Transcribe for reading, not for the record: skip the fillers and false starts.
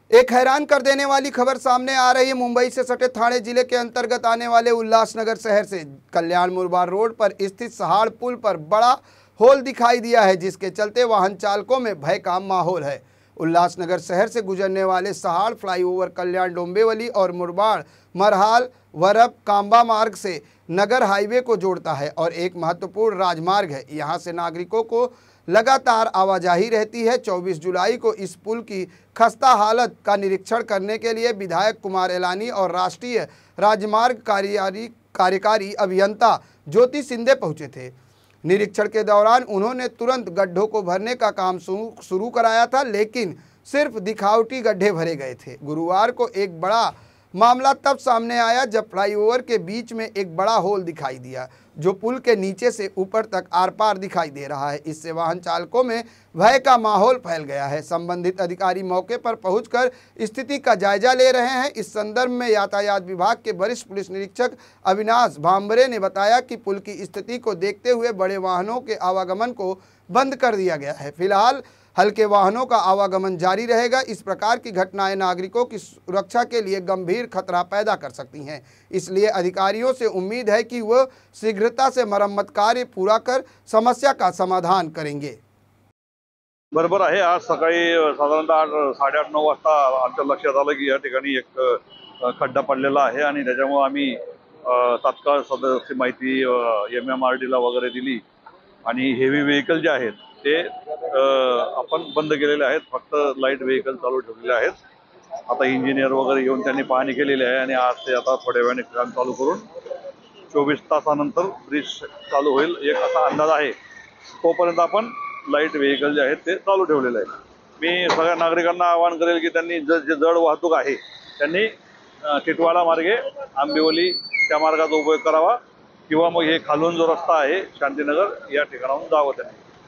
एक हैरान कर देने वाली खबर सामने आ रही है। मुंबई से सटे ठाणे जिले के अंतर्गत आने वाले उल्लासनगर शहर से कल्याण मुरबाड रोड पर स्थित सहाड़ पुल पर बड़ा होल दिखाई दिया है, जिसके चलते वाहन चालकों में भय का माहौल है। उल्लासनगर शहर से गुजरने वाले सहाड़ फ्लाईओवर कल्याण डोंबिवली और मुरबाड मरहाल वरब कांबा मार्ग से नगर हाईवे को जोड़ता है और एक महत्वपूर्ण राजमार्ग है। यहां से नागरिकों को लगातार आवाजाही रहती है। 24 जुलाई को इस पुल की खस्ता हालत का निरीक्षण करने के लिए विधायक कुमार एलानी और राष्ट्रीय राजमार्ग कार्यकारी अभियंता ज्योति सिंधे पहुंचे थे। निरीक्षण के दौरान उन्होंने तुरंत गड्ढों को भरने का काम शुरू कराया था, लेकिन सिर्फ दिखावटी गड्ढे भरे गए थे। गुरुवार को एक बड़ा मामला तब सामने आया जब फ्लाईओवर के बीच में एक बड़ा होल दिखाई दिया, जो पुल के नीचे से ऊपर तक आर पार दिखाई दे रहा है। इससे वाहन चालकों में भय का माहौल फैल गया है। संबंधित अधिकारी मौके पर पहुंचकर स्थिति का जायजा ले रहे हैं। इस संदर्भ में यातायात विभाग के वरिष्ठ पुलिस निरीक्षक अविनाश भांबरे ने बताया कि पुल की स्थिति को देखते हुए बड़े वाहनों के आवागमन को बंद कर दिया गया है। फिलहाल हल्के वाहनों का आवागमन जारी रहेगा। इस प्रकार की घटनाएं नागरिकों की सुरक्षा के लिए गंभीर खतरा पैदा कर सकती हैं, इसलिए अधिकारियों से उम्मीद है कि वह शीघ्रता से मरम्मत कार्य पूरा कर समस्या का समाधान करेंगे। बरोबर आहे। आज सकाळी साधारणतः 8:30-9 वाजता आमच्या लक्षात आलं की या ठिकाणी एक खड्डा पडलेला आहे आणि त्याच्यामुळे आम्ही तात्काळ सदरची माहिती MMRDला वगैरे दिली आणि हेवी व्हेकल जे आहेत ते आपण बंद केलेले आहेत, फक्त लाईट व्हेकल चालू ठेवलेले आहेत। आता इंजिनियर वगैरे येऊन त्यांनी पाहणी केलेली आहे आणि आज ते आता थोड्या वेळाने काम चालू करून 24 तासानंतर ब्रिज चालू होईल एक असा अंदाज आहे। तोपर्यंत आपण लाईट व्हेकल जे आहेत ते चालू ठेवलेले आहे। मी सगळ्या नागरिकांना आवाहन करेल की त्यांनी जे जड वाहतूक आहे त्यांनी टिटवाळा मार्गे आंबिवली त्या मार्गाचा उपयोग करावा किंवा मग हे खालून जो रस्ता आहे शांतीनगर या ठिकाणाहून जावं त्यांनी।